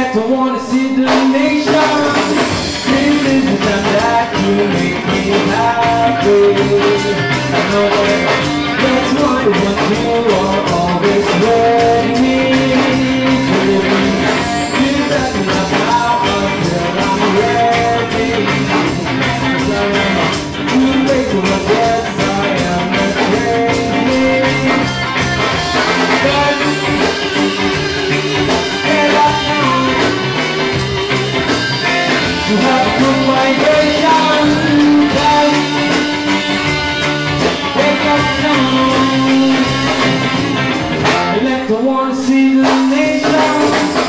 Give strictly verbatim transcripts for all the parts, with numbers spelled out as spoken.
elect to wanna see the nation. This is the time that you make me happy. I know that that's why what you are always ready for me. You got me now until I'm ready. 'Cause I am too late for my guess. I am not crazy. But you have a good vibration, guys. Wake up now. I like to wanna see the nation.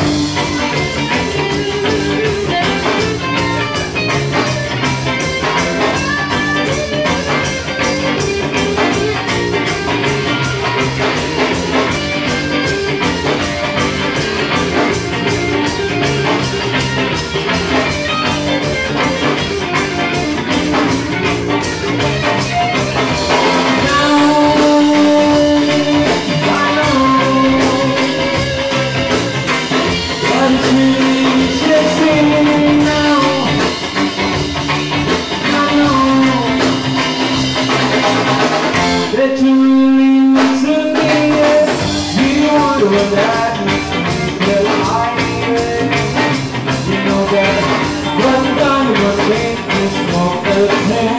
That you really miss me, you wonder what that makes me feel like. You know that one time one thing is more than